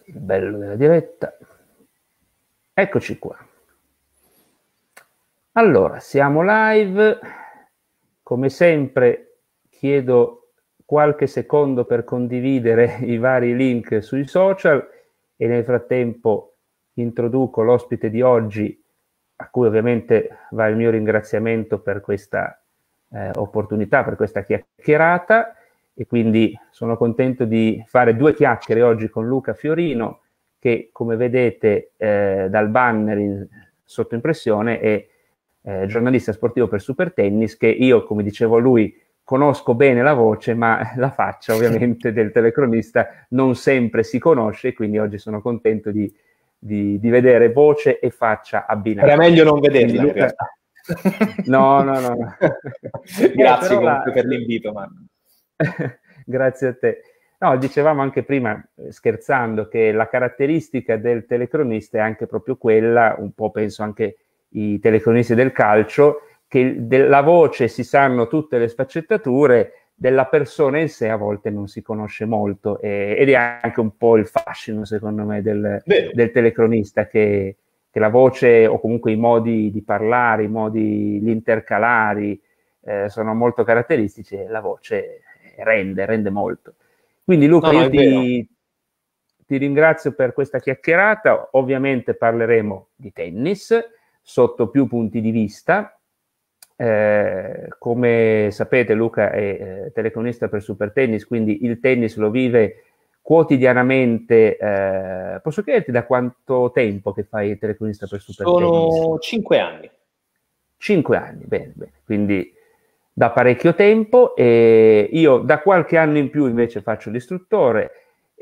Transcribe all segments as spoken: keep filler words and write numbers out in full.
il bello della diretta. Eccoci qua. Allora, siamo live. Come sempre chiedo qualche secondo per condividere i vari link sui social e nel frattempo introduco l'ospite di oggi, a cui ovviamente va il mio ringraziamento per questa eh, opportunità, per questa chiacchierata, e quindi sono contento di fare due chiacchiere oggi con Luca Fiorino, che come vedete eh, dal banner in, sotto impressione è eh, giornalista sportivo per Supertennis, che io, come dicevo a lui, conosco bene la voce, ma la faccia ovviamente del telecronista non sempre si conosce, quindi oggi sono contento di, di, di vedere voce e faccia abbinate. Era meglio non vederla, Luca... in realtà. No, no, no. no. Grazie eh, comunque la... per l'invito, Marco. Grazie a te. No, dicevamo anche prima, scherzando, che la caratteristica del telecronista è anche proprio quella, un po' penso anche i telecronisti del calcio, che della voce si sanno tutte le sfaccettature, della persona in sé a volte non si conosce molto, e, ed è anche un po' il fascino, secondo me, del, del telecronista, che, che la voce o comunque i modi di parlare, i modi, gli intercalari eh, sono molto caratteristici, e la voce rende, rende molto. Quindi Luca, no, io ti, ti ringrazio per questa chiacchierata. Ovviamente parleremo di tennis sotto più punti di vista. Eh, come sapete, Luca è eh, telecronista per Supertennis, quindi il tennis lo vive quotidianamente. Eh, posso chiederti da quanto tempo che fai telecronista per Supertennis? Sono cinque anni. Cinque anni, bene, bene. Quindi da parecchio tempo, e io da qualche anno in più invece faccio l'istruttore,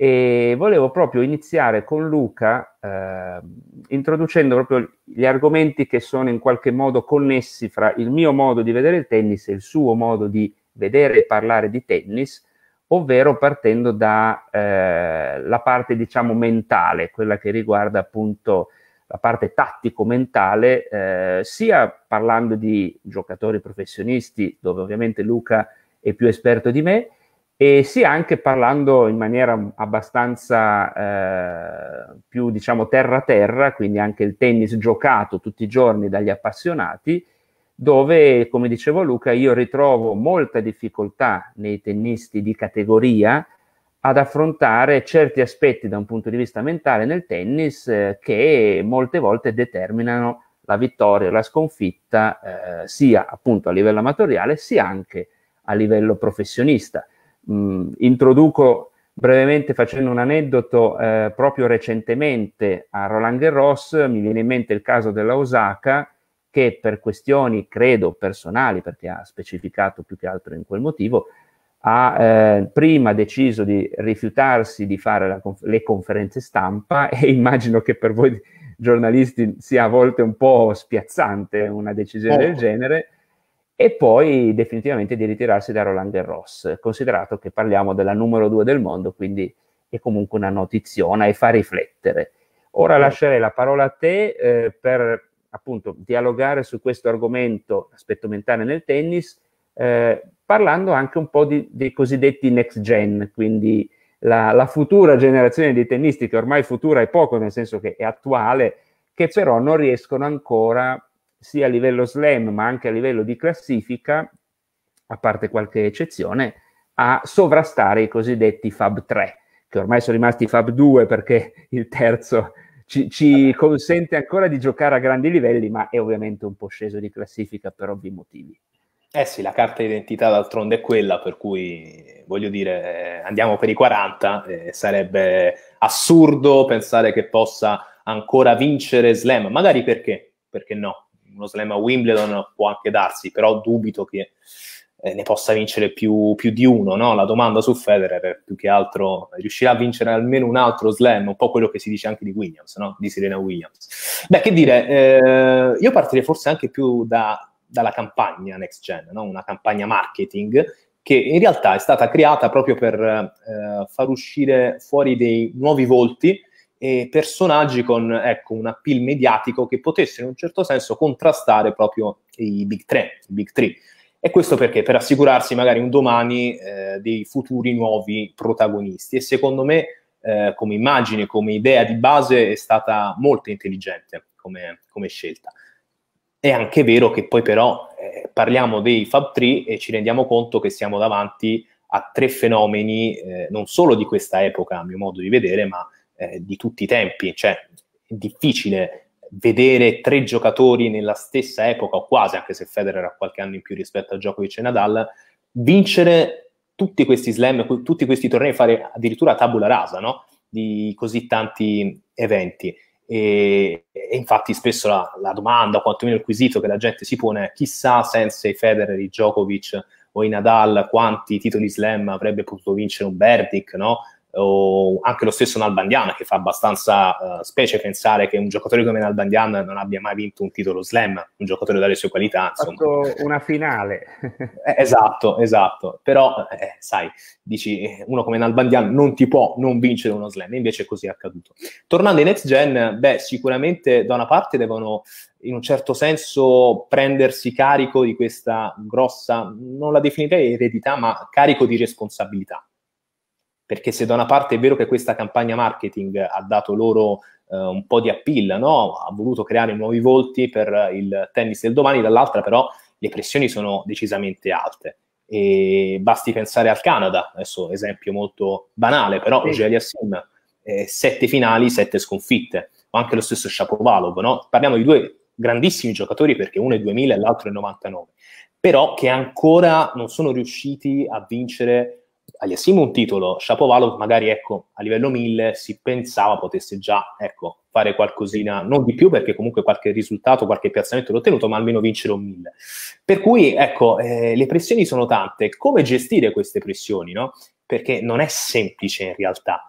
e volevo proprio iniziare con Luca eh, introducendo proprio gli argomenti che sono in qualche modo connessi fra il mio modo di vedere il tennis e il suo modo di vedere e parlare di tennis, ovvero partendo da eh, la parte, diciamo, mentale, quella che riguarda appunto la parte tattico-mentale, eh, sia parlando di giocatori professionisti, dove ovviamente Luca è più esperto di me, e sia anche parlando in maniera abbastanza eh, più, diciamo, terra-terra, quindi anche il tennis giocato tutti i giorni dagli appassionati, dove, come dicevo Luca, io ritrovo molta difficoltà nei tennisti di categoria ad affrontare certi aspetti da un punto di vista mentale nel tennis eh, che molte volte determinano la vittoria o la sconfitta eh, sia appunto a livello amatoriale sia anche a livello professionista. Mm, introduco brevemente facendo un aneddoto. Eh, proprio recentemente a Roland Garros mi viene in mente il caso della Osaka, che per questioni credo personali, perché ha specificato più che altro in quel motivo, ha eh, prima deciso di rifiutarsi di fare la conf- le conferenze stampa, e immagino che per voi giornalisti sia a volte un po' spiazzante una decisione oh. del genere, e poi definitivamente di ritirarsi da Roland Garros, considerato che parliamo della numero due del mondo, quindi è comunque una notiziona e fa riflettere. Ora oh. lascerei la parola a te eh, per appunto dialogare su questo argomento, aspetto mentale nel tennis, eh, parlando anche un po' di, dei cosiddetti next gen, quindi la, la futura generazione di tennisti, che ormai futura è poco, nel senso che è attuale, che però non riescono ancora, sia a livello slam ma anche a livello di classifica, a parte qualche eccezione, a sovrastare i cosiddetti Fab tre, che ormai sono rimasti Fab due perché il terzo ci, ci consente ancora di giocare a grandi livelli, ma è ovviamente un po' sceso di classifica per ovvi motivi. Eh sì, la carta d'identità d'altronde è quella, per cui voglio dire, eh, andiamo per i quaranta, eh, sarebbe assurdo pensare che possa ancora vincere slam, magari perché, perché no, uno slam a Wimbledon può anche darsi, però dubito che eh, ne possa vincere più, più di uno, no? La domanda su Federer è più che altro, riuscirà a vincere almeno un altro slam, un po' quello che si dice anche di Williams, no? Di Serena Williams. Beh, che dire, eh, io partirei forse anche più da dalla campagna Next Gen, no? Una campagna marketing che in realtà è stata creata proprio per eh, far uscire fuori dei nuovi volti e personaggi con, ecco, un appeal mediatico che potessero in un certo senso contrastare proprio i big tre, i big three. E questo perché? Per assicurarsi magari un domani eh, dei futuri nuovi protagonisti. E secondo me eh, come immagine, come idea di base è stata molto intelligente come, come scelta. È anche vero che poi però eh, parliamo dei Fab tre e ci rendiamo conto che siamo davanti a tre fenomeni eh, non solo di questa epoca, a mio modo di vedere, ma eh, di tutti i tempi. Cioè è difficile vedere tre giocatori nella stessa epoca, o quasi, anche se Federer ha qualche anno in più rispetto a Djokovic e Nadal, vincere tutti questi slam, tutti questi tornei, fare addirittura tabula rasa, no? Di così tanti eventi. E, e infatti spesso la, la domanda, o quantomeno il quesito che la gente si pone è: chissà senza i Federer, i Djokovic o i Nadal quanti titoli slam avrebbe potuto vincere un Berdych, no? O anche lo stesso Nalbandian, che fa abbastanza uh, specie pensare che un giocatore come Nalbandian non abbia mai vinto un titolo slam, un giocatore dalle sue qualità, ha fatto una finale. eh, esatto, esatto, però eh, sai, dici, uno come Nalbandian non ti può non vincere uno slam, invece così è accaduto. Tornando ai next gen, beh, sicuramente da una parte devono in un certo senso prendersi carico di questa grossa, non la definirei eredità, ma carico di responsabilità. Perché se da una parte è vero che questa campagna marketing ha dato loro eh, un po' di appeal, no? Ha voluto creare nuovi volti per il tennis del domani, dall'altra però le pressioni sono decisamente alte. E basti pensare al Canada, adesso esempio molto banale, però sì. Auger-Aliassime, eh, sette finali, sette sconfitte, o anche lo stesso Shapovalov, no? Parliamo di due grandissimi giocatori, perché uno è duemila e l'altro è novantanove, però che ancora non sono riusciti a vincere Aliassime un titolo. Shapovalov magari, ecco, a livello mille si pensava potesse già, ecco, fare qualcosina, non di più, perché comunque qualche risultato, qualche piazzamento l'ho ottenuto, ma almeno vincere un mille. Per cui, ecco, eh, le pressioni sono tante. Come gestire queste pressioni, no? Perché non è semplice in realtà.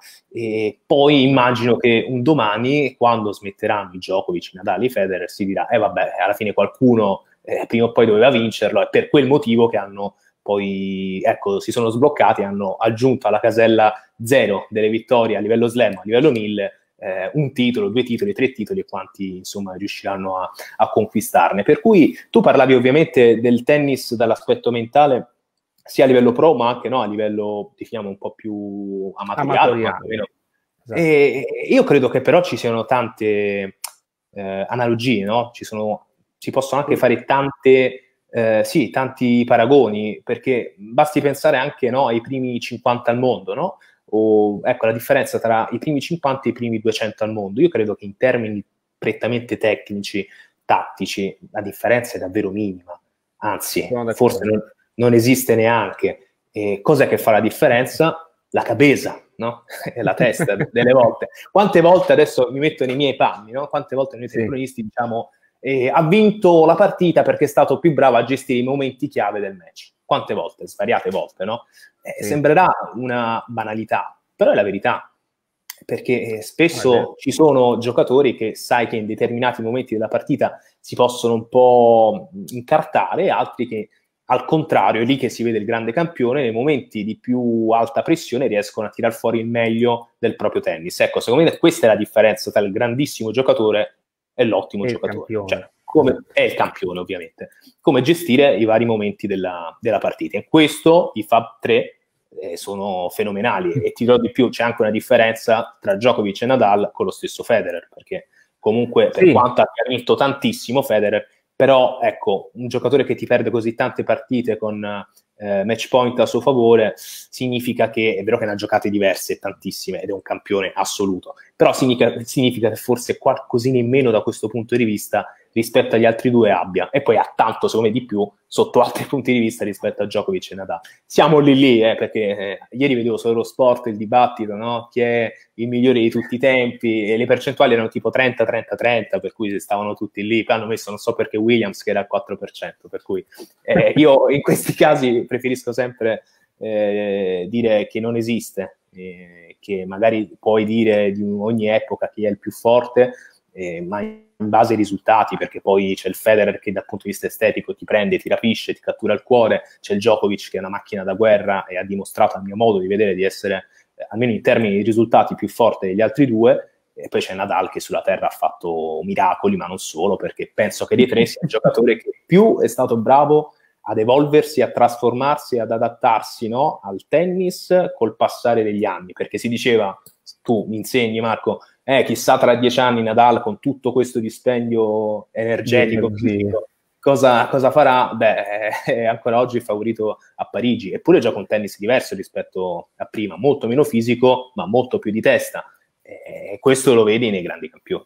E poi immagino che un domani, quando smetteranno i Djokovic, i Nadal, i Federer, si dirà, eh vabbè, alla fine qualcuno eh, prima o poi doveva vincerlo, è per quel motivo che hanno poi, ecco, si sono sbloccati, hanno aggiunto alla casella zero delle vittorie a livello slam, a livello mille, eh, un titolo, due titoli, tre titoli, e quanti insomma riusciranno a, a conquistarne. Per cui tu parlavi ovviamente del tennis dall'aspetto mentale, sia a livello pro, ma anche no, a livello, definiamo, un po' più amatoriale. amatoriale. Esatto. E io credo che però ci siano tante eh, analogie, no? Ci sono, si possono anche fare tante... Eh, sì, tanti paragoni, perché basti pensare anche, no, ai primi cinquanta al mondo, no? O, ecco, la differenza tra i primi cinquanta e i primi duecento al mondo. Io credo che in termini prettamente tecnici, tattici, la differenza è davvero minima, anzi, forse non, non esiste neanche. E cos'è che fa la differenza? La cabeza, no? E la testa, delle volte. Quante volte, adesso mi metto nei miei panni, no? Quante volte noi telecronisti sì. diciamo Eh, ha vinto la partita perché è stato più bravo a gestire i momenti chiave del match. Quante volte? Svariate volte, no? Eh, sì. Sembrerà una banalità, però è la verità, perché eh, spesso okay. ci sono giocatori che sai che in determinati momenti della partita si possono un po' incartare, e altri che al contrario, è lì che si vede il grande campione, nei momenti di più alta pressione riescono a tirar fuori il meglio del proprio tennis. Ecco, secondo me questa è la differenza tra il grandissimo giocatore è l'ottimo è giocatore, cioè, come, è il campione ovviamente, come gestire i vari momenti della, della partita. In questo i Fab tre eh, sono fenomenali, e ti dirò di più, c'è anche una differenza tra Djokovic e Nadal con lo stesso Federer, perché comunque per sì. quanto abbia vinto tantissimo Federer, però ecco, un giocatore che ti perde così tante partite con eh, match point a suo favore significa che, è vero che ne ha giocate diverse, tantissime, ed è un campione assoluto, però significa, significa che forse qualcosina in meno da questo punto di vista rispetto agli altri due abbia, e poi ha tanto, secondo me, di più sotto altri punti di vista rispetto a Djokovic e Nadal. Siamo lì lì, eh, perché eh, ieri vedevo solo sport, il dibattito, no? Chi è il migliore di tutti i tempi, e le percentuali erano tipo trenta trenta trenta, per cui stavano tutti lì. Poi hanno messo, non so perché, Williams che era al quattro per cento, per cui eh, io in questi casi preferisco sempre eh, dire che non esiste, eh, che magari puoi dire di ogni epoca chi è il più forte, eh, ma in base ai risultati, perché poi c'è il Federer che dal punto di vista estetico ti prende, ti rapisce, ti cattura il cuore, c'è il Djokovic che è una macchina da guerra e ha dimostrato, a mio modo di vedere, di essere, eh, almeno in termini di risultati, più forte degli altri due, e poi c'è Nadal che sulla terra ha fatto miracoli, ma non solo, perché penso che dei tre sia il giocatore che più è stato bravo ad evolversi, a trasformarsi, ad adattarsi, no, al tennis col passare degli anni, perché si diceva tu mi insegni, Marco, eh, chissà tra dieci anni Nadal con tutto questo dispendio energetico, fisico, cosa, cosa farà? Beh, è ancora oggi il favorito a Parigi, eppure gioca un tennis diverso rispetto a prima, molto meno fisico, ma molto più di testa. E questo lo vedi nei grandi campioni.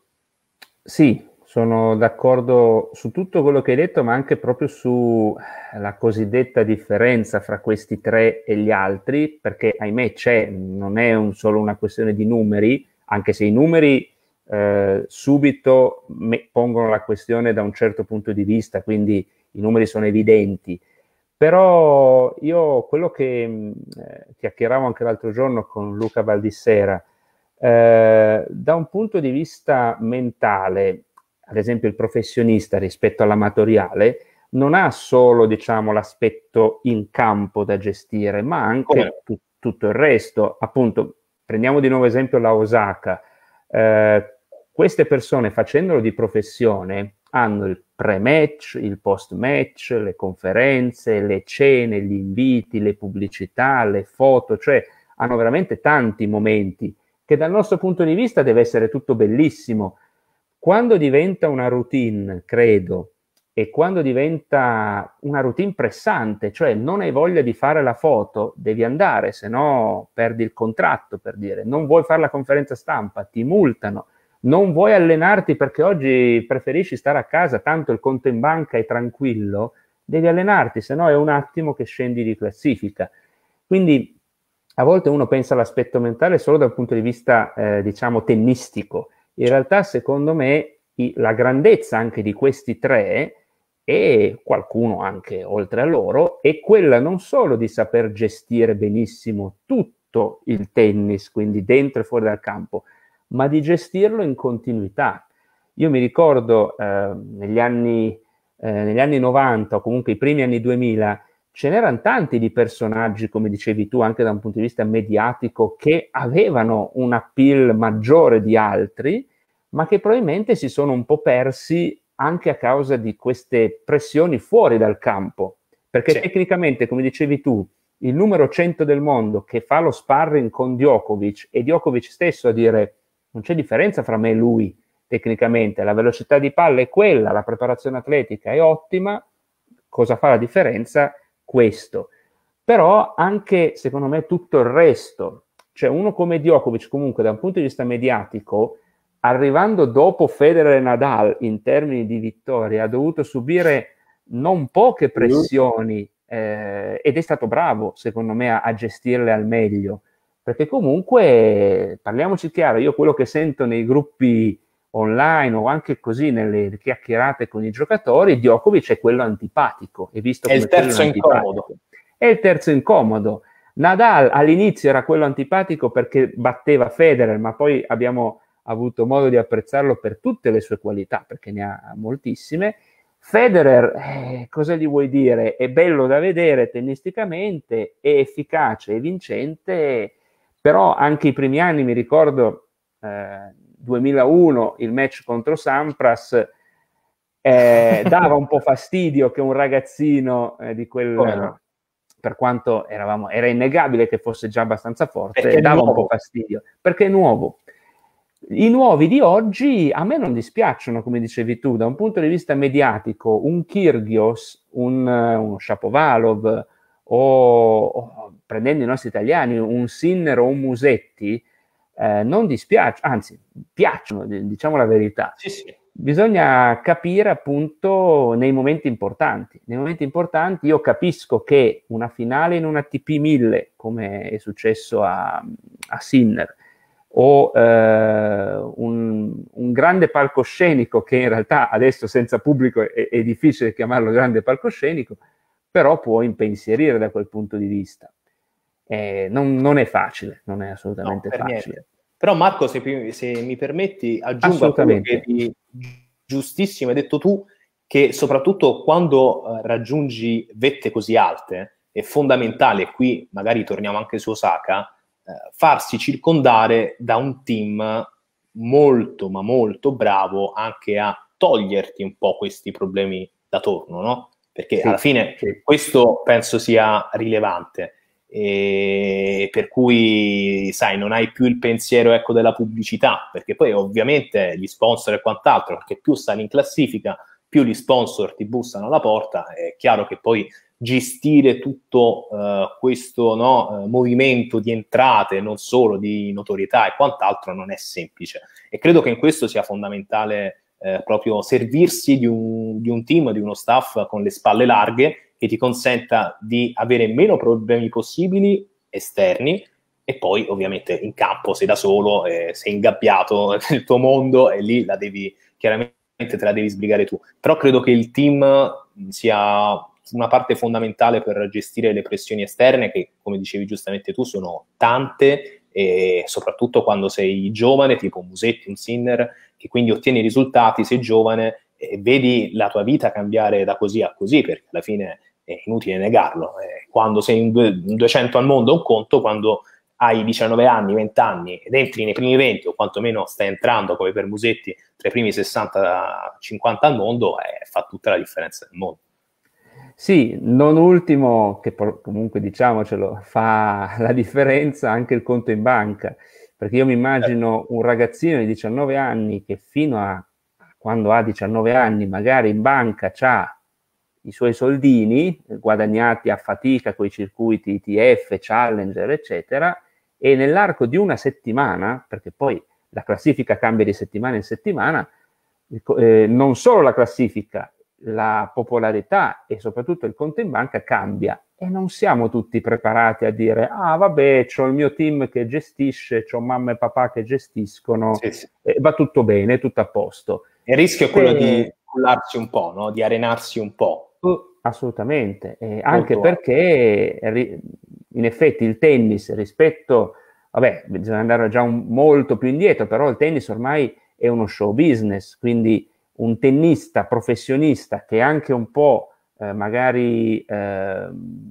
Sì, sono d'accordo su tutto quello che hai detto, ma anche proprio sulla cosiddetta differenza fra questi tre e gli altri, perché ahimè c'è, non è un, solo una questione di numeri, anche se i numeri eh, subito me- pongono la questione da un certo punto di vista, quindi i numeri sono evidenti. Però io quello che eh, chiacchieravo anche l'altro giorno con Luca Baldissera, eh, da un punto di vista mentale, ad esempio il professionista rispetto all'amatoriale, non ha solo, diciamo, l'aspetto in campo da gestire, ma anche tu- tutto il resto. Appunto, prendiamo di nuovo esempio la Osaka. Eh, queste persone, facendolo di professione, hanno il pre-match, il post-match, le conferenze, le cene, gli inviti, le pubblicità, le foto, cioè hanno veramente tanti momenti che dal nostro punto di vista deve essere tutto bellissimo. Quando diventa una routine, credo, e quando diventa una routine pressante, cioè non hai voglia di fare la foto, devi andare, se no perdi il contratto, per dire. Non vuoi fare la conferenza stampa, ti multano. Non vuoi allenarti perché oggi preferisci stare a casa, tanto il conto in banca è tranquillo, devi allenarti, se no è un attimo che scendi di classifica. Quindi a volte uno pensa all'aspetto mentale solo dal punto di vista, eh, diciamo, tennistico. In realtà, secondo me, i, la grandezza anche di questi tre, e qualcuno anche oltre a loro, è quella non solo di saper gestire benissimo tutto il tennis, quindi dentro e fuori dal campo, ma di gestirlo in continuità. Io mi ricordo eh, negli anni, eh, negli anni novanta o comunque i primi anni duemila, ce n'erano tanti di personaggi, come dicevi tu, anche da un punto di vista mediatico, che avevano un appeal maggiore di altri, ma che probabilmente si sono un po' persi anche a causa di queste pressioni fuori dal campo. Perché sì, tecnicamente, come dicevi tu, il numero cento del mondo che fa lo sparring con Djokovic, e Djokovic stesso a dire non c'è differenza fra me e lui tecnicamente, la velocità di palla è quella, la preparazione atletica è ottima, cosa fa la differenza? Questo. Però anche, secondo me, tutto il resto, cioè uno come Djokovic comunque da un punto di vista mediatico, arrivando dopo Federer e Nadal in termini di vittorie, ha dovuto subire non poche pressioni eh, ed è stato bravo, secondo me, a, a gestirle al meglio. Perché comunque, parliamoci chiaro, io quello che sento nei gruppi online o anche così nelle chiacchierate con i giocatori, Djokovic è quello antipatico. È, visto è come il terzo incomodo. È il terzo incomodo. Nadal all'inizio era quello antipatico perché batteva Federer, ma poi abbiamo avuto modo di apprezzarlo per tutte le sue qualità, perché ne ha moltissime. Federer, eh, cosa gli vuoi dire? È bello da vedere tennisticamente, è efficace, è vincente, però anche i primi anni, mi ricordo, eh, duemilauno, il match contro Sampras, eh, dava un po' fastidio che un ragazzino eh, di quel... Oh, no. Per quanto eravamo, era innegabile che fosse già abbastanza forte, perché dava un po' fastidio, perché è nuovo. I nuovi di oggi a me non dispiacciono, come dicevi tu, da un punto di vista mediatico, un Kyrgios, un, uno Shapovalov, o, o prendendo i nostri italiani, un Sinner o un Musetti, eh, non dispiacciono, anzi, piacciono, diciamo la verità. Sì, sì. Bisogna capire appunto nei momenti importanti. Nei momenti importanti io capisco che una finale in una A T P mille, come è successo a, a Sinner, o eh, un, un grande palcoscenico, che in realtà adesso senza pubblico è, è difficile chiamarlo grande palcoscenico, però può impensierire da quel punto di vista. Eh, non, non è facile, non è assolutamente no, facile. Niente. Però Marco, se, se mi permetti, aggiungo a quello che di giustissimo hai detto tu, che soprattutto quando uh, raggiungi vette così alte è fondamentale, qui magari torniamo anche su Osaka, uh, farsi circondare da un team molto ma molto bravo anche a toglierti un po' questi problemi da torno, no? Perché sì, alla fine sì. Questo penso sia rilevante. e per cui, sai, non hai più il pensiero, ecco, della pubblicità, perché poi ovviamente gli sponsor e quant'altro, perché più stai in classifica, più gli sponsor ti bussano alla porta, è chiaro che poi gestire tutto uh, questo no, uh, movimento di entrate, non solo di notorietà e quant'altro, non è semplice. E credo che in questo sia fondamentale eh, proprio servirsi di un, di un team, di uno staff con le spalle larghe, che ti consenta di avere meno problemi possibili esterni, e poi ovviamente in campo sei da solo, eh, sei ingabbiato nel tuo mondo e lì la devi, chiaramente te la devi sbrigare tu. Però credo che il team sia una parte fondamentale per gestire le pressioni esterne, che, come dicevi giustamente tu, sono tante, e soprattutto quando sei giovane, tipo un Musetti, un Sinner, che quindi ottieni risultati, sei giovane e vedi la tua vita cambiare da così a così, perché alla fine è inutile negarlo. Eh, quando sei in, due, in duecento al mondo è un conto, quando hai diciannove anni, venti anni ed entri nei primi venti, o quantomeno stai entrando come per Musetti tra i primi sessanta cinquanta al mondo, eh, fa tutta la differenza del mondo. Sì, non ultimo, che comunque diciamocelo, fa la differenza anche il conto in banca, perché io mi immagino un ragazzino di diciannove anni che fino a quando ha diciannove anni magari in banca c'ha i suoi soldini guadagnati a fatica con i circuiti I T F, Challenger, eccetera, e nell'arco di una settimana, perché poi la classifica cambia di settimana in settimana, eh, non solo la classifica, la popolarità e soprattutto il conto in banca cambia, e non siamo tutti preparati a dire ah vabbè, c'ho il mio team che gestisce, c'ho mamma e papà che gestiscono, sì, sì. Eh, va tutto bene, tutto a posto. Il rischio è quello e... di cullarsi un po', no? Di arenarsi un po'. Uh, assolutamente, eh, anche perché in effetti il tennis rispetto, vabbè, bisogna andare già un, molto più indietro, però il tennis ormai è uno show business, quindi un tennista professionista che è anche un po' eh, magari eh,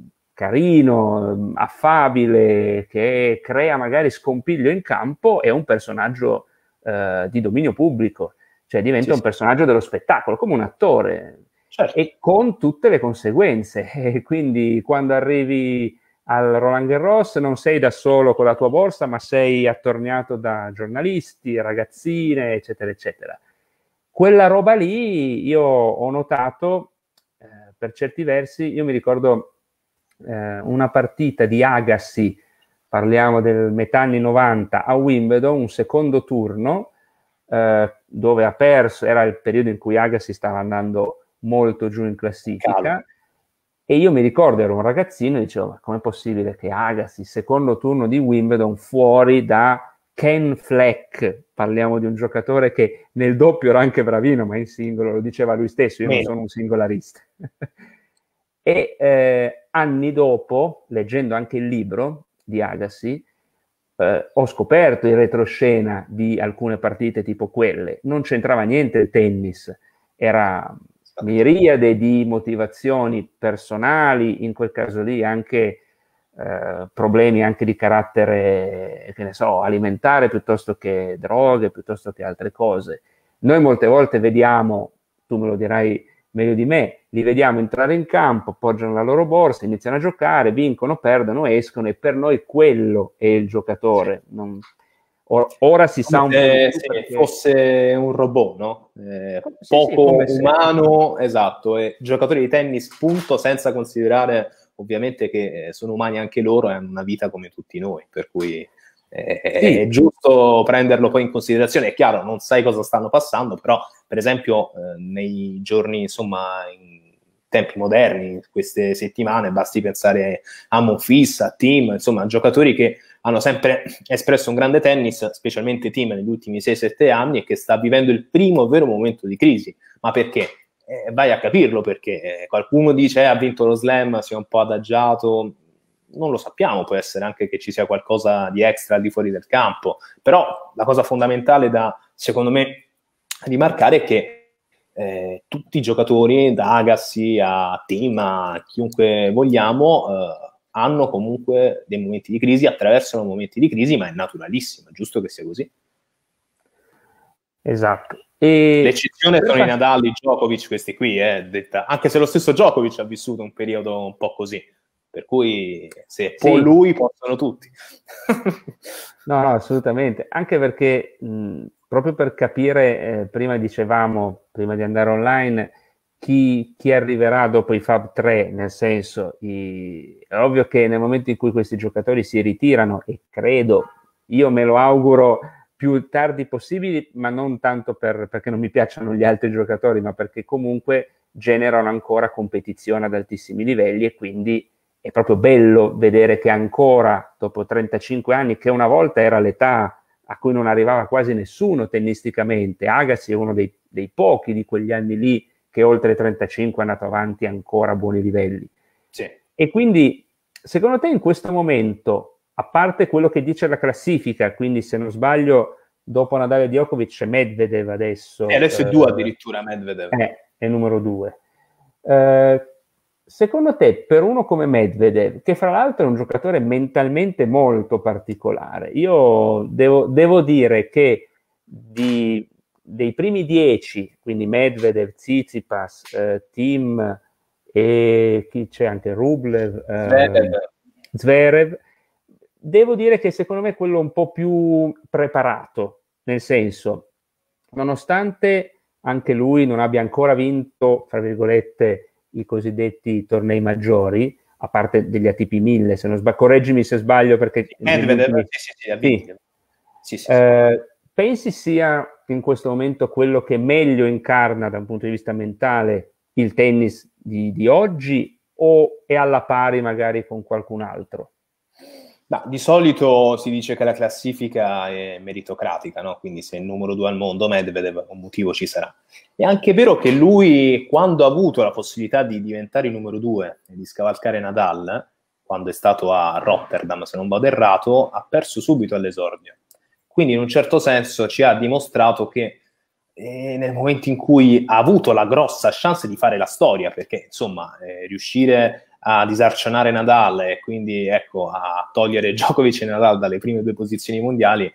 carino, affabile, che crea magari scompiglio in campo, è un personaggio eh, di dominio pubblico, cioè diventa sì, un sì. personaggio dello spettacolo, come un attore, certo. E con tutte le conseguenze. E quindi quando arrivi al Roland Garros non sei da solo con la tua borsa, ma sei attorniato da giornalisti, ragazzine, eccetera, eccetera. Quella roba lì io ho notato, eh, per certi versi, io mi ricordo eh, una partita di Agassi, parliamo del metà anni novanta, a Wimbledon, un secondo turno, eh, dove ha perso, era il periodo in cui Agassi stava andando molto giù in classifica, Calma. E io mi ricordo, ero un ragazzino e dicevo, ma com'è possibile che Agassi, secondo turno di Wimbledon, fuori da Ken Fleck, parliamo di un giocatore che nel doppio era anche bravino, ma in singolo, lo diceva lui stesso, io Meno. non sono un singolarista. E eh, anni dopo, leggendo anche il libro di Agassi, eh, ho scoperto in retroscena di alcune partite tipo quelle, non c'entrava niente il tennis, era miriade di motivazioni personali, in quel caso lì anche eh, problemi anche di carattere, che ne so, alimentare piuttosto che droghe, piuttosto che altre cose. Noi molte volte vediamo, tu me lo dirai meglio di me, li vediamo entrare in campo, appoggiano la loro borsa, iniziano a giocare, vincono, perdono, escono, e per noi quello è il giocatore. Non... Ora si sa un se, po' se perché... fosse un robot, no? Eh, sì, poco sì, umano, se... esatto, e giocatori di tennis, punto, senza considerare ovviamente che sono umani anche loro e hanno una vita come tutti noi, per cui eh, sì. È giusto prenderlo poi in considerazione. È chiaro, non sai cosa stanno passando, però per esempio eh, nei giorni, insomma, in tempi moderni, queste settimane, basti pensare a Monfils, a Thiem, insomma, giocatori che hanno sempre espresso un grande tennis, specialmente Thiem negli ultimi sei sette anni, e che sta vivendo il primo vero momento di crisi. Ma perché? Eh, vai a capirlo, perché eh, qualcuno dice eh, ha vinto lo slam, si è un po' adagiato, non lo sappiamo, può essere anche che ci sia qualcosa di extra al di fuori del campo, però la cosa fondamentale da, secondo me, rimarcare è che eh, tutti i giocatori, da Agassi a Thiem, a chiunque vogliamo, eh, hanno comunque dei momenti di crisi, attraversano momenti di crisi, ma è naturalissimo, è giusto che sia così. Esatto. E l'eccezione sono fa... i Nadal, i Djokovic, questi qui, eh, detta, anche se lo stesso Djokovic ha vissuto un periodo un po' così. per cui se può sì. lui possono tutti. No, no, assolutamente, anche perché mh, proprio per capire, eh, prima dicevamo, prima di andare online, chi, chi arriverà dopo i Fab tre, nel senso, i... è ovvio che nel momento in cui questi giocatori si ritirano, e credo, io me lo auguro più tardi possibili, ma non tanto per, perché non mi piacciono gli altri giocatori, ma perché comunque generano ancora competizione ad altissimi livelli, e quindi è proprio bello vedere che ancora dopo trentacinque anni, che una volta era l'età a cui non arrivava quasi nessuno tennisticamente, Agassi è uno dei, dei pochi di quegli anni lì che oltre i trentacinque è andato avanti ancora a buoni livelli. Sì. E quindi, secondo te in questo momento, a parte quello che dice la classifica, quindi se non sbaglio dopo Nadal e Djokovic c'è Medvedev adesso. E adesso è due addirittura Medvedev. Eh, è numero due. Eh, secondo te, per uno come Medvedev, che fra l'altro è un giocatore mentalmente molto particolare, io devo, devo dire che di, dei primi dieci, quindi Medvedev, Tsitsipas, eh, Thiem e chi c'è anche Rublev, eh, Zverev. Zverev, devo dire che secondo me è quello un po' più preparato, nel senso, nonostante anche lui non abbia ancora vinto, fra virgolette, i cosiddetti tornei maggiori, a parte degli A T P mille, se non sbaglio, correggimi se sbaglio, perché Medvedev, ultimi... sì, sì, sì, ha vinto. Sì. Sì, sì, Eh, pensi sia in questo momento quello che meglio incarna da un punto di vista mentale il tennis di, di oggi, o è alla pari magari con qualcun altro? Ma di solito si dice che la classifica è meritocratica, no? Quindi se è il numero due al mondo Medvedev, un motivo ci sarà. È anche vero che lui, quando ha avuto la possibilità di diventare il numero due e di scavalcare Nadal, quando è stato a Rotterdam, se non vado errato, ha perso subito all'esordio. Quindi in un certo senso ci ha dimostrato che eh, nel momento in cui ha avuto la grossa chance di fare la storia, perché insomma eh, riuscire a disarcionare Nadal e quindi ecco a togliere Djokovic e Nadal dalle prime due posizioni mondiali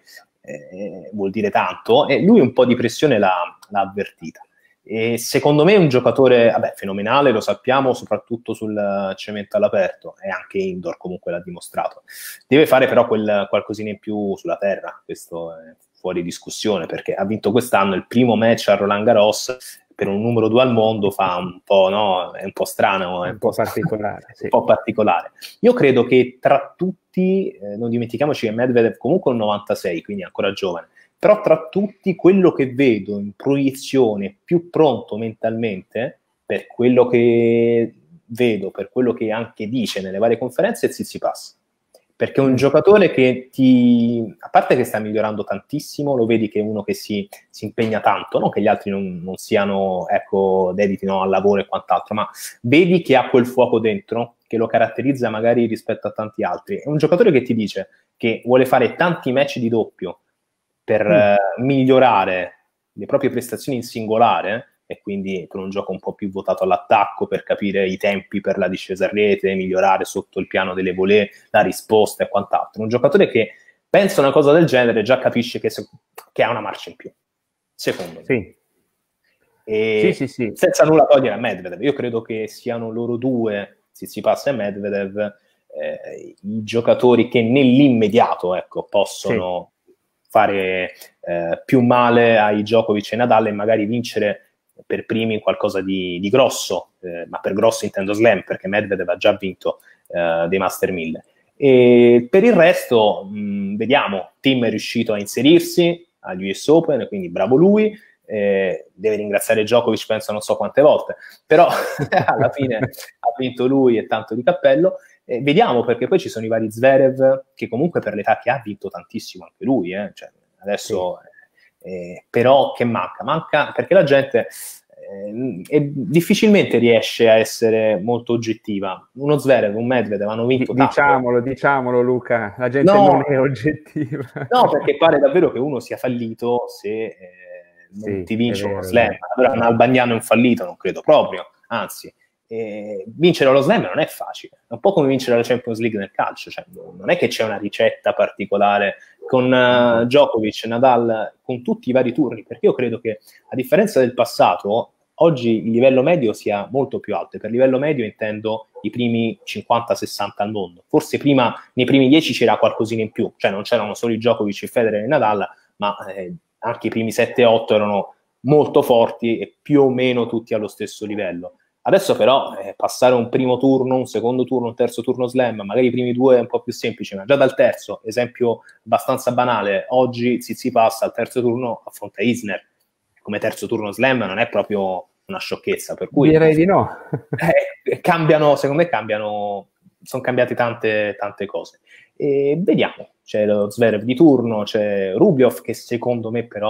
eh, vuol dire tanto, e lui un po' di pressione l'ha, l'ha avvertita. E secondo me è un giocatore vabbè, fenomenale, lo sappiamo, soprattutto sul cemento all'aperto, e anche indoor comunque l'ha dimostrato. Deve fare però quel qualcosina in più sulla terra, questo è fuori discussione, perché ha vinto quest'anno il primo match a Roland Garros, per un numero due al mondo fa un po', no? È un po' strano, è un, un po', po' particolare. Sì. Un po' particolare. Io credo che tra tutti, eh, non dimentichiamoci che Medvedev comunque è un novantasei, quindi è ancora giovane, però tra tutti quello che vedo in proiezione più pronto mentalmente, per quello che vedo, per quello che anche dice nelle varie conferenze, è Tsitsipas. Perché è un mm. giocatore che ti, a parte che sta migliorando tantissimo, lo vedi che è uno che si, si impegna tanto, non che gli altri non, non siano, ecco, dediti no, al lavoro e quant'altro, ma vedi che ha quel fuoco dentro, che lo caratterizza magari rispetto a tanti altri. È un giocatore che ti dice che vuole fare tanti match di doppio per mm. eh, migliorare le proprie prestazioni in singolare, e quindi per un gioco un po' più votato all'attacco, per capire i tempi per la discesa a rete, migliorare sotto il piano delle volée, la risposta e quant'altro. Un giocatore che pensa una cosa del genere già capisce che, se, che ha una marcia in più, secondo me. Sì. E sì, sì, sì. senza nulla togliere a Medvedev, io credo che siano loro due, Tsitsipas e Medvedev, eh, i giocatori che nell'immediato ecco, possono sì. fare eh, più male ai Djokovic e Nadal e magari vincere per primi in qualcosa di, di grosso, eh, ma per grosso intendo slam, perché Medvedev ha già vinto eh, dei Master mille. E per il resto, mh, vediamo, Thiem è riuscito a inserirsi agli U S Open, quindi bravo lui, eh, deve ringraziare Djokovic, penso non so quante volte, però alla fine ha vinto lui e tanto di cappello. Eh, vediamo, perché poi ci sono i vari Zverev, che comunque per l'età che ha vinto tantissimo anche lui, eh, cioè, adesso... Sì. Eh, però che manca? Manca perché la gente eh, è, difficilmente riesce a essere molto oggettiva. Uno Zverev, un Medvedev hanno vinto D- tanto. Diciamolo, diciamolo Luca, la gente no, non è oggettiva. No, perché pare davvero che uno sia fallito se eh, non sì, ti vince uno slam. Allora un Albagnano è un fallito, non credo proprio, anzi. Eh, vincere lo slam non è facile, è un po' come vincere la Champions League nel calcio, cioè, non è che c'è una ricetta particolare con uh, Djokovic, Nadal, con tutti i vari turni, perché io credo che a differenza del passato oggi il livello medio sia molto più alto, e per livello medio intendo i primi cinquanta sessanta al mondo. Forse prima, nei primi dieci c'era qualcosina in più, cioè non c'erano solo i Djokovic, il Federer e Nadal, ma eh, anche i primi sette otto erano molto forti e più o meno tutti allo stesso livello. Adesso però eh, passare un primo turno, un secondo turno, un terzo turno slam, magari i primi due è un po' più semplice, ma già dal terzo, esempio abbastanza banale, oggi Tsitsipas al terzo turno affronta Isner, come terzo turno slam non è proprio una sciocchezza, per cui direi di no. eh, cambiano, secondo me cambiano, sono cambiate tante, tante cose. E vediamo, c'è lo Zverev di turno, c'è Rublev che secondo me però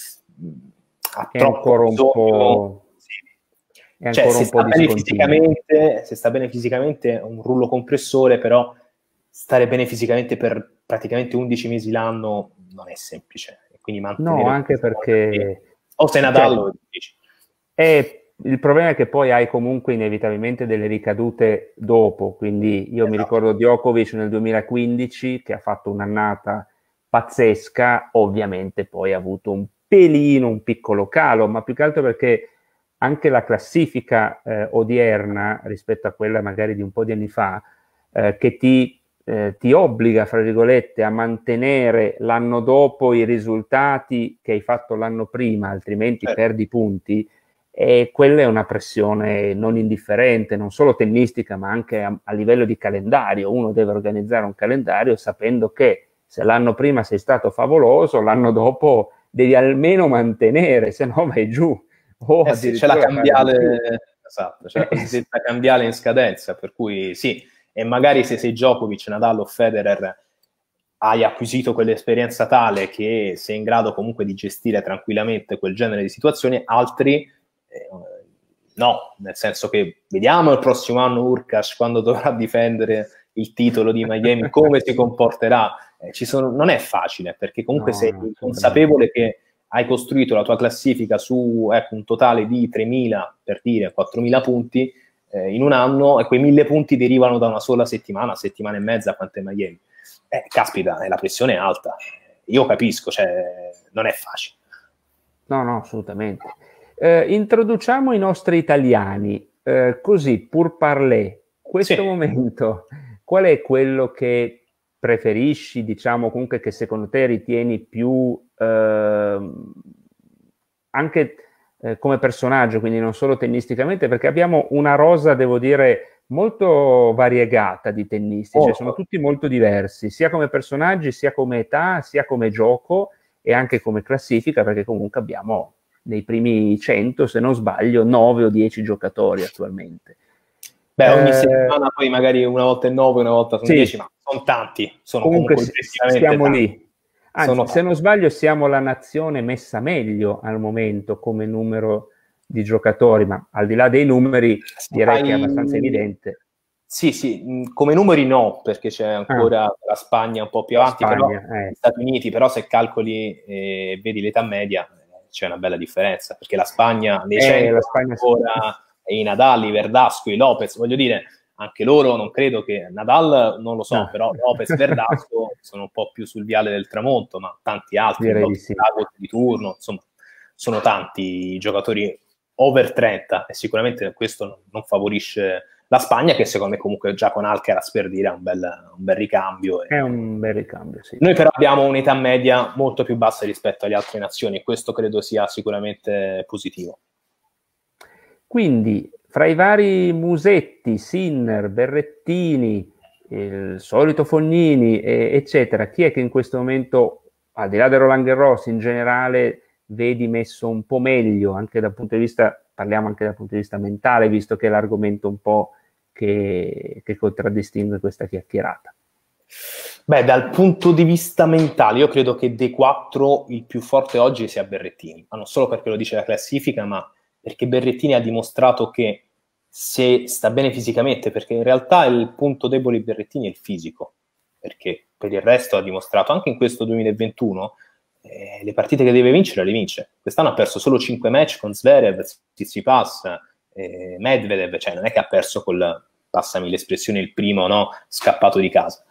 ha è troppo ancora un bisogno, po'... È cioè, se, un sta bene fisicamente, se sta bene fisicamente, un rullo compressore, però stare bene fisicamente per praticamente undici mesi l'anno non è semplice. Quindi mantenere no, anche perché... O sei Nadal, cioè, dici. È, il problema è che poi hai comunque inevitabilmente delle ricadute dopo. Quindi io esatto. mi ricordo Djokovic nel duemilaquindici che ha fatto un'annata pazzesca, ovviamente poi ha avuto un pelino, un piccolo calo, ma più che altro perché anche la classifica eh, odierna rispetto a quella magari di un po' di anni fa, eh, che ti, eh, ti obbliga, fra virgolette, a mantenere l'anno dopo i risultati che hai fatto l'anno prima, altrimenti eh. perdi punti, e quella è una pressione non indifferente, non solo tennistica, ma anche a, a livello di calendario. Uno deve organizzare un calendario sapendo che se l'anno prima sei stato favoloso, l'anno dopo devi almeno mantenere, se no vai giù. Oh, eh sì, c'è la cambiale, esatto, c'è la cosiddetta cambiale in scadenza, per cui sì, e magari se sei Djokovic, Nadal o Federer hai acquisito quell'esperienza tale che sei in grado comunque di gestire tranquillamente quel genere di situazioni, altri eh, no, nel senso che vediamo il prossimo anno Hurkacz quando dovrà difendere il titolo di Miami, come si comporterà, eh, ci sono, non è facile, perché comunque no, sei consapevole che hai costruito la tua classifica su ecco, un totale di tremila, per dire, quattromila punti eh, in un anno, e quei mille punti derivano da una sola settimana, settimana e mezza, quanto è Miami. Eh, caspita, eh, la pressione è alta. Io capisco, cioè, non è facile. No, no, assolutamente. Eh, introduciamo i nostri italiani, eh, così, pur parler, questo sì. momento, qual è quello che preferisci, diciamo, comunque che secondo te ritieni più eh, anche eh, come personaggio, quindi non solo tennisticamente, perché abbiamo una rosa, devo dire, molto variegata di tennisti, oh. cioè sono tutti molto diversi, sia come personaggi, sia come età, sia come gioco e anche come classifica, perché comunque abbiamo nei primi cento, se non sbaglio, nove o dieci giocatori attualmente. Beh, ogni eh, settimana poi magari una volta è nove, una volta sono dieci, sì. ma sono tanti. Sono comunque, comunque siamo tanti. lì. Anzi, sono se non sbaglio siamo la nazione messa meglio al momento come numero di giocatori, ma al di là dei numeri direi Hai... che è abbastanza evidente. Sì, sì, come numeri no, perché c'è ancora ah. la Spagna un po' più avanti, Spagna, però eh. gli Stati Uniti, però se calcoli e eh, vedi l'età media c'è una bella differenza, perché la Spagna nei eh, cento la Spagna ancora... e i Nadal, i Verdasco, i Lopez, voglio dire, anche loro non credo che Nadal, non lo so, no. però Lopez, Verdasco sono un po' più sul viale del tramonto, ma tanti altri, di, sì. di turno, insomma, sono tanti giocatori over trenta e sicuramente questo non favorisce la Spagna, che secondo me comunque già con Alcaraz, per dire, è un bel, un bel ricambio. È un bel ricambio, sì. Noi però abbiamo un'età media molto più bassa rispetto alle altre nazioni e questo credo sia sicuramente positivo. Quindi, fra i vari Musetti, Sinner, Berrettini, il solito Fognini, eh, eccetera, chi è che in questo momento, al di là del Roland Garros, in generale, vedi messo un po' meglio, anche dal punto di vista, parliamo anche dal punto di vista mentale, visto che è l'argomento un po' che, che contraddistingue questa chiacchierata? Beh, dal punto di vista mentale, io credo che dei quattro il più forte oggi sia Berrettini, ma non solo perché lo dice la classifica, ma perché Berrettini ha dimostrato che se sta bene fisicamente, perché in realtà il punto debole di Berrettini è il fisico, perché per il resto ha dimostrato, anche in questo duemilaventuno, eh, le partite che deve vincere le vince. Quest'anno ha perso solo cinque match con Zverev, Tsitsipas, eh, Medvedev, cioè non è che ha perso col, passami l'espressione, il primo, no, scappato di casa.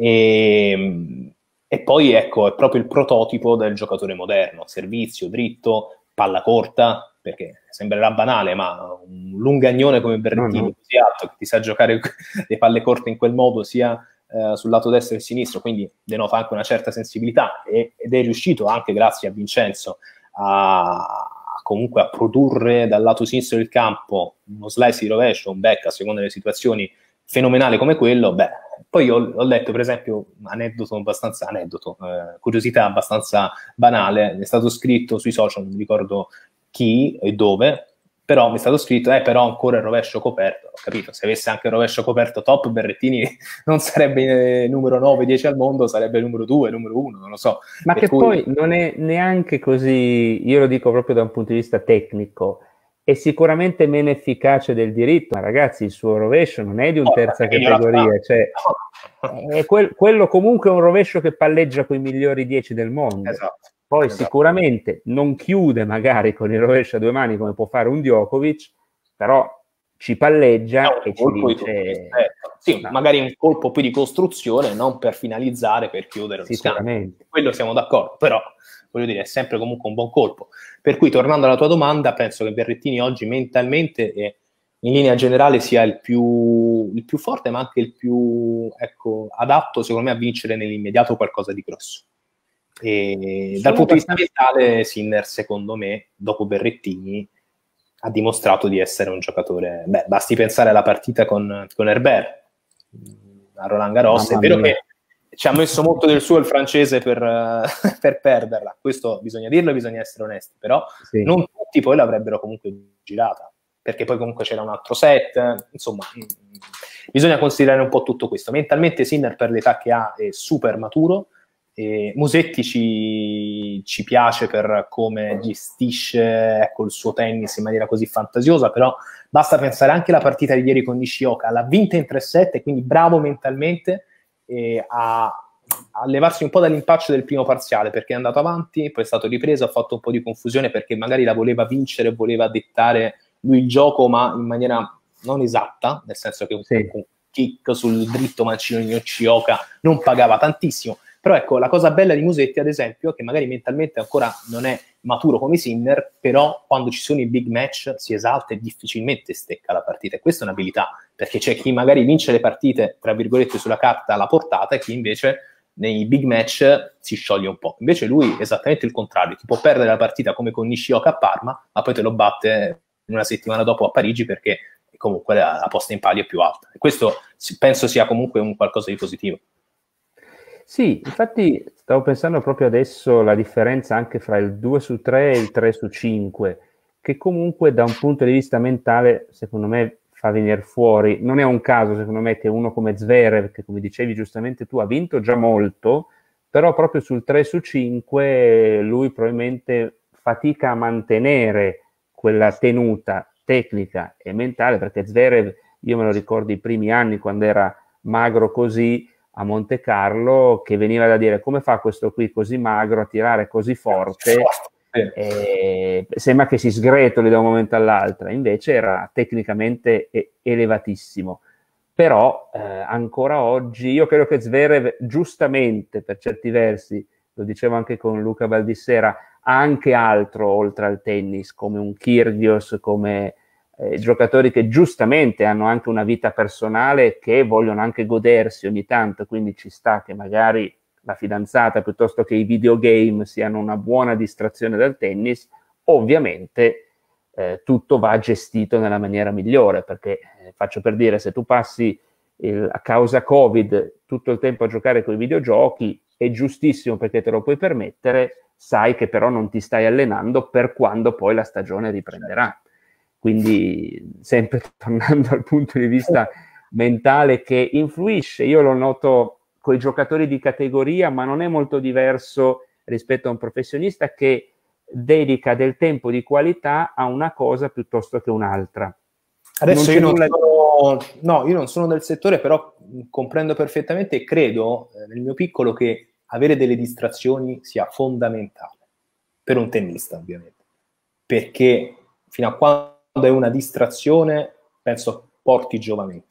E, e poi ecco, è proprio il prototipo del giocatore moderno, servizio, dritto, palla corta, perché sembrerà banale, ma un lungagnone come Berrettini, no, no. così alto, che ti sa giocare le palle corte in quel modo, sia eh, sul lato destro che sinistro, quindi denota anche una certa sensibilità, e, ed è riuscito anche grazie a Vincenzo a comunque a produrre dal lato sinistro del campo uno slice di rovescio, un back a seconda delle situazioni fenomenale come quello. Beh, poi ho, ho letto per esempio un aneddoto abbastanza aneddoto, eh, curiosità abbastanza banale, è stato scritto sui social, non mi ricordo chi e dove, però mi è stato scritto, eh però ancora il rovescio coperto. Ho capito, se avesse anche il rovescio coperto top, Berrettini non sarebbe numero nove dieci al mondo, sarebbe numero due, numero uno, non lo so. Ma per che cui... poi non è neanche così, io lo dico proprio da un punto di vista tecnico, è sicuramente meno efficace del diritto, ma ragazzi il suo rovescio non è di un terza categoria, cioè è quel, quello comunque è un rovescio che palleggia con i migliori dieci del mondo. Esatto. Poi esatto. sicuramente non chiude magari con il rovescio a due mani come può fare un Djokovic, però ci palleggia e ci vince. Sì, no. Magari un colpo più di costruzione, non per finalizzare, per chiudere lo sicuramente. Scambio. Quello siamo d'accordo, però voglio dire, è sempre comunque un buon colpo. Per cui, tornando alla tua domanda, penso che Berrettini oggi mentalmente e in linea generale sia il più, il più forte, ma anche il più ecco, adatto, secondo me, a vincere nell'immediato qualcosa di grosso. E dal punto di vista mentale, Sinner, secondo me, dopo Berrettini, ha dimostrato di essere un giocatore. Beh, basti pensare alla partita con, con Herbert a Roland Garros. È vero che ci ha messo molto del suo il francese per, uh, per perderla, questo bisogna dirlo e bisogna essere onesti, però sì. Non tutti poi l'avrebbero comunque girata, perché poi comunque c'era un altro set, insomma bisogna considerare un po' tutto questo. Mentalmente Sinner, per l'età che ha, è super maturo. E Musetti ci, ci piace per come gestisce ecco, il suo tennis in maniera così fantasiosa, però basta pensare anche alla partita di ieri con Nishioka, l'ha vinta in tre set, quindi bravo mentalmente eh, a, a levarsi un po' dall'impaccio del primo parziale, perché è andato avanti, poi è stato ripreso, ha fatto un po' di confusione perché magari la voleva vincere, voleva dettare lui il gioco, ma in maniera non esatta, nel senso che un, sì. un kick sul dritto mancino di Nishioka non pagava tantissimo. Però ecco, la cosa bella di Musetti, ad esempio, che magari mentalmente ancora non è maturo come Sinner, però quando ci sono i big match si esalta e difficilmente stecca la partita. E questa è un'abilità, perché c'è chi magari vince le partite, tra virgolette, sulla carta alla portata, e chi invece nei big match si scioglie un po'. Invece lui è esattamente il contrario, ti può perdere la partita come con Nishioka a Parma, ma poi te lo batte una settimana dopo a Parigi perché comunque la, la posta in palio è più alta. E questo penso sia comunque un qualcosa di positivo. Sì, infatti stavo pensando proprio adesso la differenza anche fra il due su tre e il tre su cinque, che comunque da un punto di vista mentale secondo me fa venire fuori. Non è un caso secondo me che uno come Zverev, che come dicevi giustamente tu ha vinto già molto, però proprio sul tre su cinque lui probabilmente fatica a mantenere quella tenuta tecnica e mentale, perché Zverev, io me lo ricordo i primi anni quando era magro così, a Monte Carlo, che veniva da dire come fa questo qui così magro a tirare così forte, e sembra che si sgretoli da un momento all'altro, invece era tecnicamente elevatissimo. Però eh, ancora oggi io credo che Zverev giustamente per certi versi, lo dicevo anche con Luca Baldissera, ha anche altro oltre al tennis, come un Kyrgios, come Eh, giocatori che giustamente hanno anche una vita personale, che vogliono anche godersi ogni tanto, quindi ci sta che magari la fidanzata piuttosto che i videogame siano una buona distrazione dal tennis. Ovviamente eh, tutto va gestito nella maniera migliore, perché eh, faccio per dire, se tu passi il, a causa Covid tutto il tempo a giocare con i videogiochi è giustissimo perché te lo puoi permettere, sai che però non ti stai allenando per quando poi la stagione riprenderà. Quindi sempre tornando al punto di vista mentale che influisce, io lo noto con i giocatori di categoria, ma non è molto diverso rispetto a un professionista che dedica del tempo di qualità a una cosa piuttosto che un'altra. Adesso non io, non nulla... sono, no, io non sono del settore, però comprendo perfettamente e credo eh, nel mio piccolo che avere delle distrazioni sia fondamentale per un tennista, ovviamente, perché fino a quando è una distrazione, penso porti giovamento.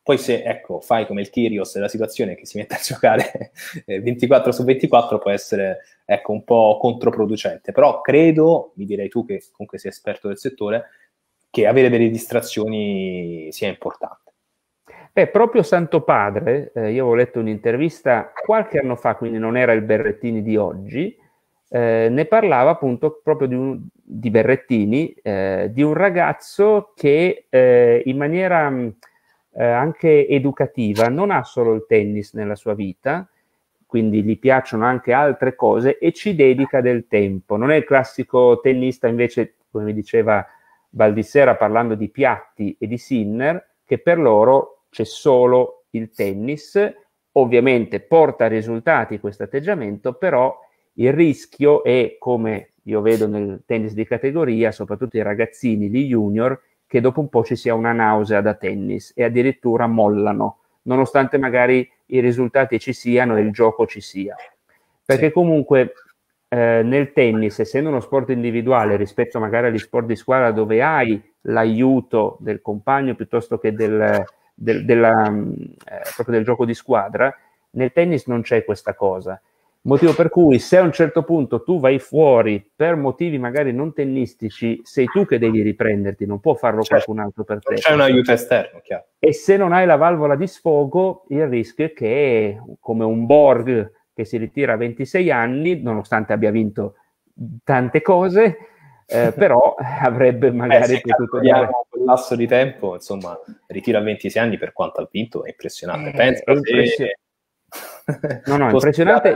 Poi se, ecco, fai come il Kyrgios della situazione che si mette a giocare ventiquattro su ventiquattro può essere, ecco, un po' controproducente. Però credo, mi direi tu che comunque sei esperto del settore, che avere delle distrazioni sia importante. Beh, proprio Santo Padre, eh, io avevo letto un'intervista qualche anno fa, quindi non era il Berrettini di oggi, eh, ne parlava appunto proprio di, un, di Berrettini, eh, di un ragazzo che eh, in maniera mh, eh, anche educativa non ha solo il tennis nella sua vita, quindi gli piacciono anche altre cose e ci dedica del tempo. Non è il classico tennista invece, come mi diceva Baldissera parlando di Piatti e di Sinner, che per loro c'è solo il tennis. Ovviamente porta risultati questo atteggiamento, però il rischio è, come io vedo nel tennis di categoria, soprattutto i ragazzini, gli junior, che dopo un po' ci sia una nausea da tennis e addirittura mollano, nonostante magari i risultati ci siano e il gioco ci sia. Perché comunque eh, nel tennis, essendo uno sport individuale rispetto magari agli sport di squadra dove hai l'aiuto del compagno piuttosto che del, del, della, eh, proprio del gioco di squadra, nel tennis non c'è questa cosa. Motivo per cui se a un certo punto tu vai fuori per motivi magari non tennistici, sei tu che devi riprenderti, non può farlo certo. qualcun altro per te. C'è un aiuto esterno, chiaro. E se non hai la valvola di sfogo, il rischio è che, come un Borg che si ritira a ventisei anni, nonostante abbia vinto tante cose, eh, però avrebbe magari eh, potuto dare quel lasso di tempo, insomma, ritiro a ventisei anni per quanto ha vinto, è impressionante. Eh, Pensa è impression- se... No, no, impressionante.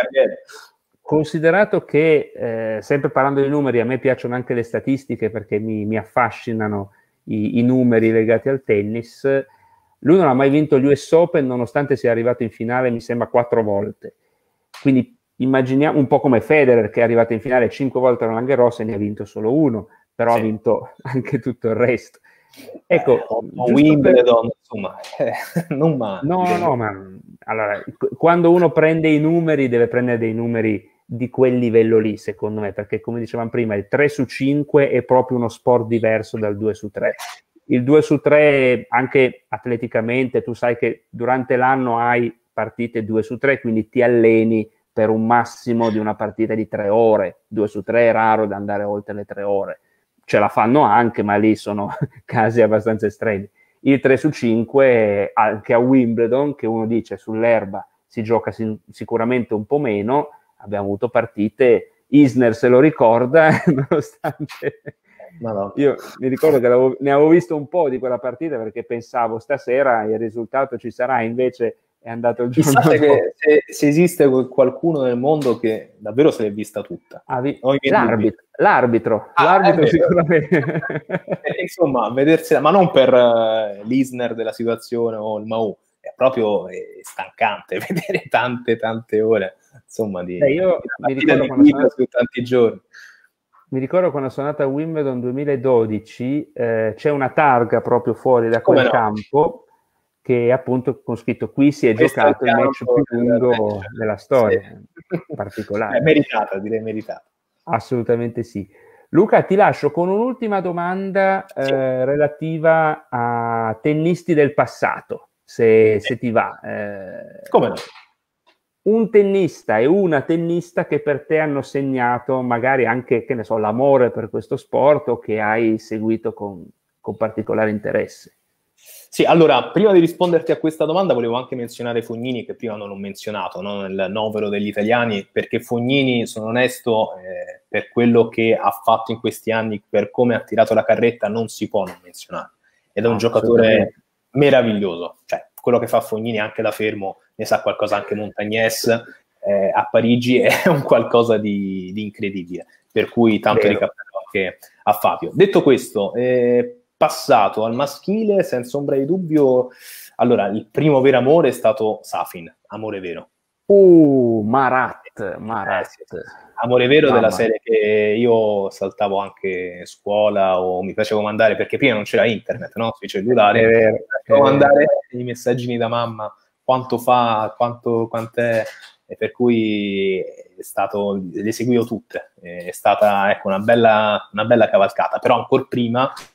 Considerato che, eh, sempre parlando di numeri, a me piacciono anche le statistiche perché mi, mi affascinano i, i numeri legati al tennis. Lui non ha mai vinto gli U S Open, nonostante sia arrivato in finale, mi sembra, quattro volte. Quindi immaginiamo un po' come Federer, che è arrivato in finale cinque volte a Roland Garros e ne ha vinto solo uno, però sì. ha vinto anche tutto il resto. Ecco, eh, Wimbledon, per... insomma, eh, non male. No, no, no, ma allora, quando uno prende i numeri, deve prendere dei numeri di quel livello lì, secondo me, perché come dicevamo prima, il tre su cinque è proprio uno sport diverso dal due su tre. Il due su tre, anche atleticamente, tu sai che durante l'anno hai partite due su tre, quindi ti alleni per un massimo di una partita di tre ore. due su tre è raro da andare oltre le tre ore. Ce la fanno anche, ma lì sono casi abbastanza estremi. Il tre su cinque, anche a Wimbledon, che uno dice sull'erba si gioca si- sicuramente un po' meno, abbiamo avuto partite, Isner se lo ricorda, nonostante... No, no. Io mi ricordo che ne avevo visto un po' di quella partita perché pensavo stasera il risultato ci sarà, invece è andato il giorno dopo. Che se, se esiste qualcuno nel mondo che davvero se l'è vista tutta. Ah, vi... L'arbitro, l'arbitro, ah, l'arbitro sicuramente. E, insomma, vedersela, ma non per uh, l'Isner della situazione o il Mahou, è proprio è stancante vedere tante tante ore, insomma, di, Beh, io di, mi ricordo di quando sono... su tanti giorni. Mi ricordo quando sono andato a Wimbledon duemiladodici, eh, c'è una targa proprio fuori da quel no? campo che appunto con scritto qui si è Questo giocato il match più lungo del... della storia, sì. Particolare. È meritata, direi meritata. Assolutamente sì. Luca, ti lascio con un'ultima domanda sì. eh, relativa a tennisti del passato, se, sì. se ti va. Eh, Come no? Un tennista e una tennista che per te hanno segnato magari anche, che ne so, l'amore per questo sport o che hai seguito con, con particolare interesse. Sì, allora, prima di risponderti a questa domanda volevo anche menzionare Fognini, che prima non ho menzionato, no? Nel novero degli italiani, perché Fognini, sono onesto, eh, per quello che ha fatto in questi anni, per come ha tirato la carretta, non si può non menzionare. Ed è un giocatore meraviglioso, cioè quello che fa Fognini anche da fermo, ne sa qualcosa anche Montagnes, eh, a Parigi è un qualcosa di, di incredibile, per cui tanto Vero. di cappello anche a Fabio. Detto questo, eh, passato al maschile, senza ombra di dubbio, allora, il primo vero amore è stato Safin, amore vero. Uh, Marat, Marat. Eh, sì, sì. Amore vero Mamma. Della serie che io saltavo anche a scuola o mi facevo mandare, perché prima non c'era internet, no? Sui cellulari, è vero, mi facevo mandare i messaggini da mamma, quanto fa, quanto, quant'è, e per cui è stato, le seguivo tutte, è stata ecco, una bella, una bella cavalcata, però ancora prima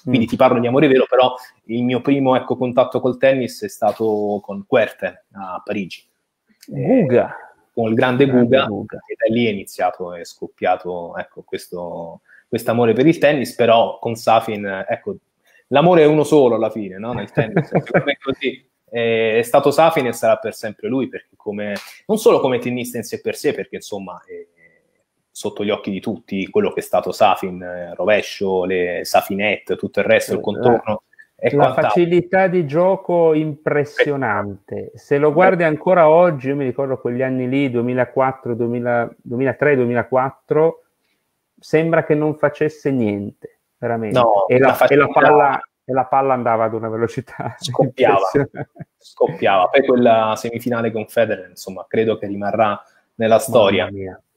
Quindi mm. ti parlo di amore vero, però il mio primo ecco, contatto col tennis è stato con Kuerten a Parigi. Guga. Eh, con il grande, grande Guga, Guga, e da lì è iniziato, è scoppiato ecco, questo amore per il tennis, però con Safin, ecco, l'amore è uno solo alla fine, no? Nel tennis, secondo me è così. È stato Safin e sarà per sempre lui, perché come, non solo come tennista in sé per sé, perché insomma è sotto gli occhi di tutti quello che è stato Safin, eh, rovescio, le Safinette, tutto il resto, il contorno. La, la facilità di gioco impressionante. Se lo guardi ancora oggi, io mi ricordo quegli anni lì, duemilaquattro, duemila, duemilatré, duemilaquattro, sembra che non facesse niente, veramente. No, e, la, facilità... e, la palla, e la palla andava ad una velocità scoppiava, scoppiava. Poi quella semifinale con Federer, insomma, credo che rimarrà nella storia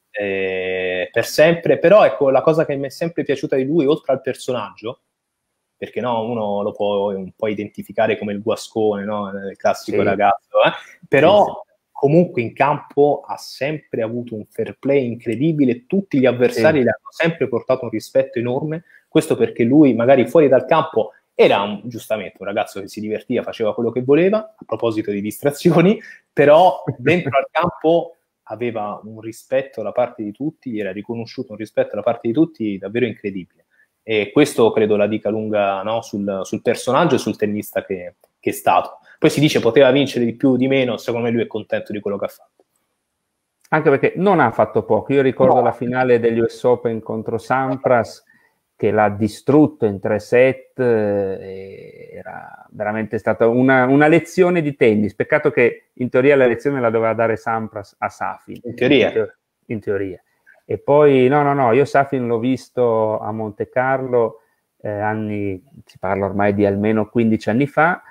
eh, per sempre. Però ecco, la cosa che mi è sempre piaciuta di lui, oltre al personaggio, perché no, uno lo può un po' identificare come il guascone, no? Il classico sì. ragazzo, eh? Però sì, sì. comunque in campo ha sempre avuto un fair play incredibile, tutti gli avversari sì. le hanno sempre portato un rispetto enorme, questo perché lui magari fuori dal campo era un, giustamente un ragazzo che si divertiva, faceva quello che voleva, a proposito di distrazioni, però dentro al campo aveva un rispetto da parte di tutti, gli era riconosciuto un rispetto da parte di tutti davvero incredibile. E questo credo la dica lunga, no? sul, sul personaggio e sul tennista che, che è stato. Poi si dice poteva vincere di più o di meno, secondo me lui è contento di quello che ha fatto. Anche perché non ha fatto poco. Io ricordo no. la finale degli U S Open contro Sampras, che l'ha distrutto in tre set, eh, era veramente stata una, una lezione di tennis. Peccato che in teoria la lezione la doveva dare Sampras a Safin. In teoria. In, teo- in teoria. E poi, no, no, no, io Safin l'ho visto a Monte Carlo, eh, anni, si parla ormai di almeno quindici anni fa,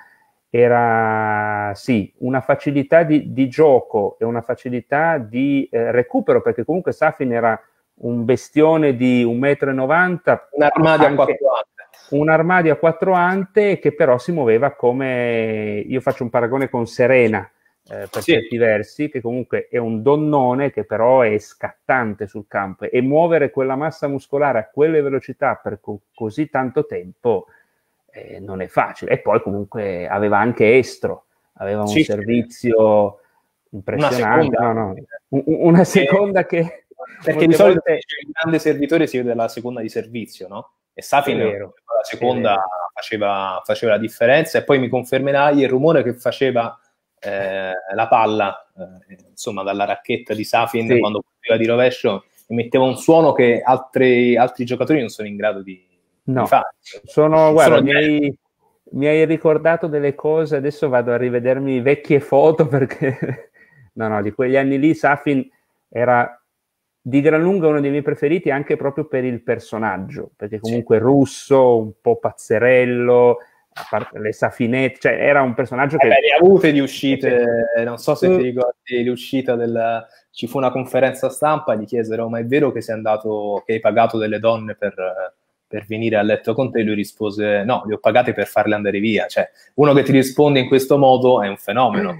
era, sì, una facilità di, di gioco e una facilità di eh, recupero, perché comunque Safin era un bestione di un metro e novanta. Un armadio a quattro ante. Un armadio a quattro ante che però si muoveva come, io faccio un paragone con Serena, Eh, per sì. certi versi, che comunque è un donnone che però è scattante sul campo, e muovere quella massa muscolare a quelle velocità per co- così tanto tempo eh, non è facile. E poi comunque aveva anche estro, aveva un sì, servizio sì. impressionante, una seconda, no, no. una seconda che perché di solito volte... il grande servitore si vede la seconda di servizio, no? E Safin la seconda faceva, faceva la differenza. E poi mi confermerai il rumore che faceva Eh, la palla eh, insomma dalla racchetta di Safin sì. quando poteva di rovescio, emetteva un suono che altri, altri giocatori non sono in grado di, no. di fare. Sono, guarda, sono mi, hai, mi hai ricordato delle cose, adesso vado a rivedermi vecchie foto perché no no di quegli anni lì Safin era di gran lunga uno dei miei preferiti, anche proprio per il personaggio, perché comunque sì. russo, un po' pazzerello, a parte le Safinette, cioè era un personaggio che... Eh beh, ne ha avute di uscite, non so se ti ricordi l'uscita del... ci fu una conferenza stampa, gli chiesero ma è vero che sei andato, che hai pagato delle donne per, per venire a letto con te? E lui rispose no, le ho pagate per farle andare via. Cioè, uno che ti risponde in questo modo è un fenomeno.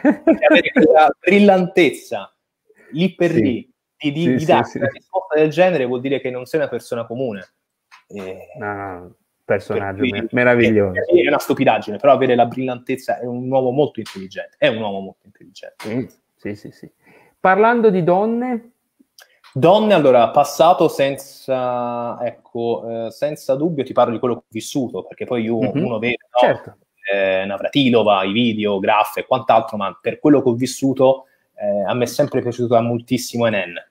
E avere quella brillantezza lì per sì. lì di, di, sì, di dare sì, una sì. risposta del genere vuol dire che non sei una persona comune. E... no, no. Personaggio cui, meraviglioso. È, è una stupidaggine, però avere la brillantezza, è un uomo molto intelligente, è un uomo molto intelligente. Sì, sì, sì. Parlando di donne? Donne, allora, passato senza, ecco, eh, senza dubbio ti parlo di quello che ho vissuto, perché poi io, mm-hmm. uno vede, no? Certo. eh, Navratilova, i video, Graf e quant'altro, ma per quello che ho vissuto eh, a me è sempre piaciuto moltissimo Henin.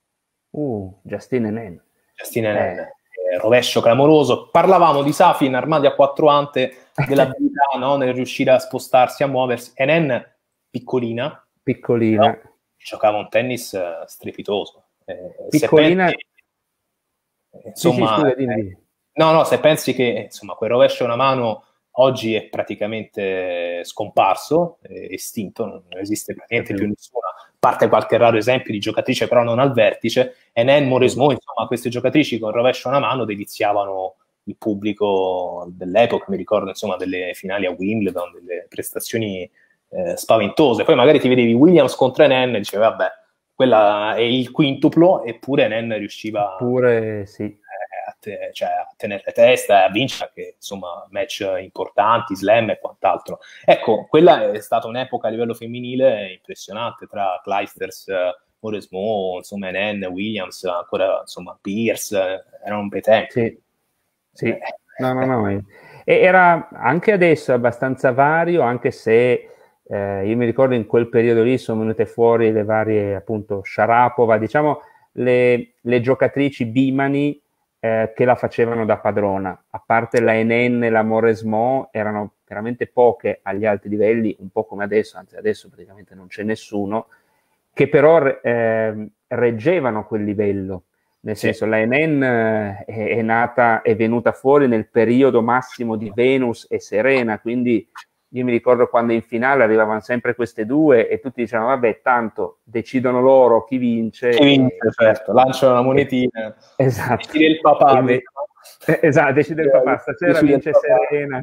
Uh, Justine Henin. Justine Henin. Eh. Rovescio clamoroso. Parlavamo di Safin, armadi a quattro ante, dell'abilità no? nel riuscire a spostarsi, a muoversi. Henin piccolina, piccolina, giocava un tennis strepitoso. Eh, piccolina, se pensi, insomma, sì, sì, scusa, eh, no, no, se pensi che insomma quel rovescio a una mano oggi è praticamente scomparso, è estinto, non esiste praticamente più nessuna, a parte qualche raro esempio di giocatrice però non al vertice. Henin, Mauresmo, insomma queste giocatrici con rovescio a una mano deliziavano il pubblico dell'epoca, mi ricordo insomma delle finali a Wimbledon, delle prestazioni eh, spaventose. Poi magari ti vedevi Williams contro Henin e dicevi vabbè, quella è il quintuplo, eppure Henin riusciva Pure, sì. eh, a, te, cioè, a tenere testa e a vincere, che insomma, match importanti, slam e quant'altro. Ecco, quella è stata un'epoca a livello femminile impressionante, tra Clijsters, Mauresmo, insomma, N N, Williams, ancora, insomma, Pierce, erano un bei tempi. Sì, sì. Eh. no, no, no. E era anche adesso abbastanza vario, anche se eh, io mi ricordo in quel periodo lì sono venute fuori le varie, appunto, Sharapova, diciamo, le, le giocatrici bimani eh, che la facevano da padrona, a parte la N N e la Mauresmo, erano veramente poche agli alti livelli, un po' come adesso, anzi adesso praticamente non c'è nessuno, che però eh, reggevano quel livello, nel sì. senso la N N è, è nata, è venuta fuori nel periodo massimo di Venus e Serena, quindi io mi ricordo quando in finale arrivavano sempre queste due e tutti dicevano vabbè, tanto decidono loro chi vince. Chi vince, e, certo, lanciano la monetina. E, esatto. Decide il papà. Invece, esatto, decide il papà, stasera decide vince Serena.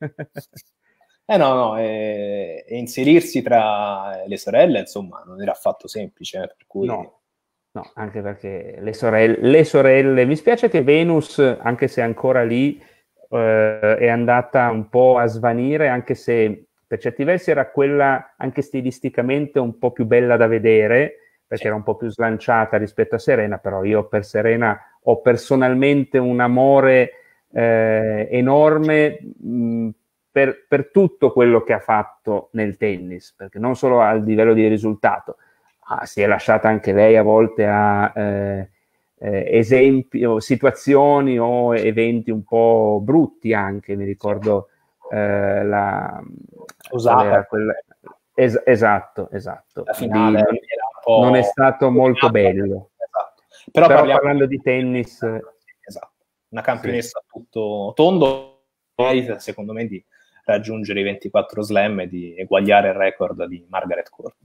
Eh no, no, e, e inserirsi tra le sorelle, insomma, non era affatto semplice, eh, per cui... No, no, anche perché le sorelle, le sorelle... Mi spiace che Venus, anche se è ancora lì, eh, è andata un po' a svanire, anche se per certi versi era quella anche stilisticamente un po' più bella da vedere, perché sì. era un po' più slanciata rispetto a Serena, però io per Serena ho personalmente un amore eh, enorme... Mh, Per, per tutto quello che ha fatto nel tennis, perché non solo a livello di risultato, ah, si è lasciata anche lei a volte a eh, eh, esempi o situazioni o eventi un po' brutti anche, mi ricordo eh, la Osaka. Quella, es, esatto, esatto. La finale non, era un po'... non è stato molto bello. Esatto. Però, Però parlando di tennis... Esatto. Una campionessa sì. tutto tondo, secondo me, di raggiungere i ventiquattro slam e di eguagliare il record di Margaret Court.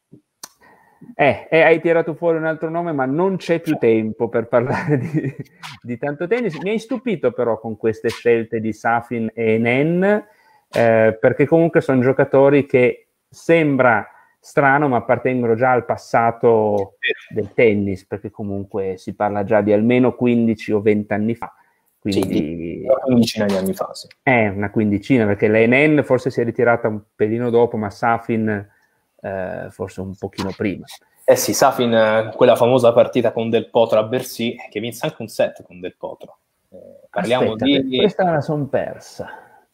Eh, eh, hai tirato fuori un altro nome, ma non c'è più tempo per parlare di, di tanto tennis. Mi hai stupito però con queste scelte di Safin e Nen, eh, perché comunque sono giocatori che sembra strano, ma appartengono già al passato del tennis, perché comunque si parla già di almeno quindici o venti anni fa. Quindi, sì, una quindicina di anni fa, sì. Eh, una quindicina, perché la N N forse si è ritirata un pelino dopo, ma Safin eh, forse un pochino prima. Eh sì, Safin, quella famosa partita con Del Potro a Bercy, che vinse anche un set con Del Potro. Eh, parliamo Aspetta, di... Questa me la son persa.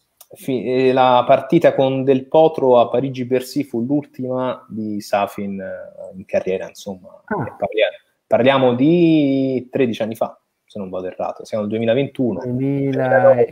La partita con Del Potro a Parigi-Bercy fu l'ultima di Safin in carriera, insomma. Ah. Parliamo, parliamo di tredici anni fa. Se non vado errato, siamo nel duemilaventuno. duemilanove,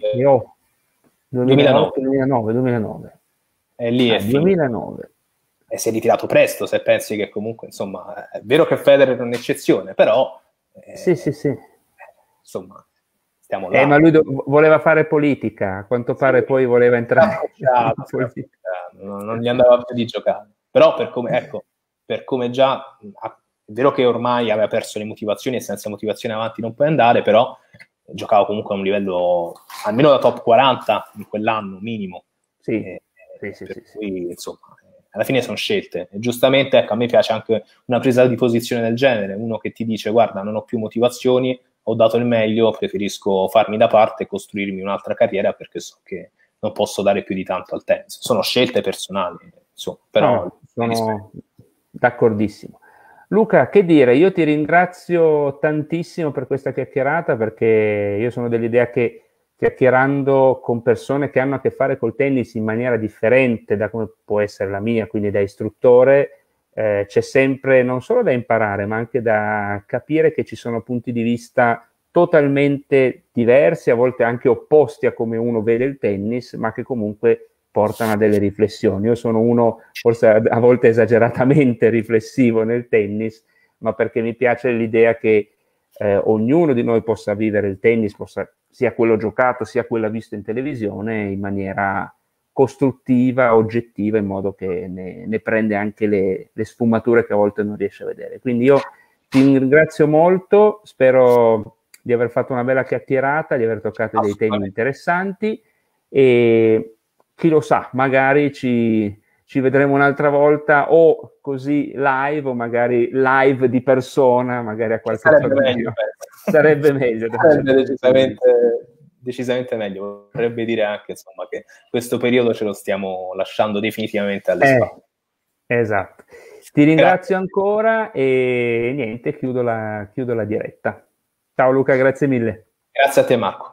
duemilanove, duemilanove, duemilanove. E lì ah, è duemilanove. E si è ritirato presto, se pensi che comunque, insomma, è vero che Federer è un'eccezione, però... Eh, sì, sì, sì. Insomma, stiamo là. Eh, ma lui do- voleva fare politica, a quanto pare sì. Poi voleva entrare in politica. Non, non gli andava più di giocare. Però per come, ecco, per come già... È vero che ormai aveva perso le motivazioni e senza motivazione avanti non puoi andare, però giocava comunque a un livello almeno da top quaranta in quell'anno minimo. Sì, eh, sì, sì, per sì, cui, sì. Insomma, alla fine sono scelte. E giustamente, ecco, a me piace anche una presa di posizione del genere, uno che ti dice guarda, non ho più motivazioni, ho dato il meglio, preferisco farmi da parte e costruirmi un'altra carriera perché so che non posso dare più di tanto al tennis. Sono scelte personali, insomma, però no, sono d'accordissimo. Luca, che dire, io ti ringrazio tantissimo per questa chiacchierata, perché io sono dell'idea che chiacchierando con persone che hanno a che fare col tennis in maniera differente da come può essere la mia, quindi da istruttore, eh, c'è sempre non solo da imparare, ma anche da capire che ci sono punti di vista totalmente diversi, a volte anche opposti a come uno vede il tennis, ma che comunque portano a delle riflessioni. Io sono uno forse a, a volte esageratamente riflessivo nel tennis, ma perché mi piace l'idea che eh, ognuno di noi possa vivere il tennis, possa, sia quello giocato sia quello visto in televisione, in maniera costruttiva, oggettiva, in modo che ne, ne prende anche le, le sfumature che a volte non riesce a vedere. Quindi io ti ringrazio molto, spero di aver fatto una bella chiacchierata, di aver toccato dei temi interessanti e chi lo sa, magari ci, ci vedremo un'altra volta o così live o magari live di persona, magari a qualche sarebbe torneo. meglio, sarebbe meglio. Sarebbe decisamente decisamente meglio. Vorrebbe dire anche, insomma, che questo periodo ce lo stiamo lasciando definitivamente alle eh, spalle. Esatto. Ti ringrazio Grazie. ancora e niente, chiudo la, chiudo la diretta. Ciao Luca, grazie mille. Grazie a te, Marco.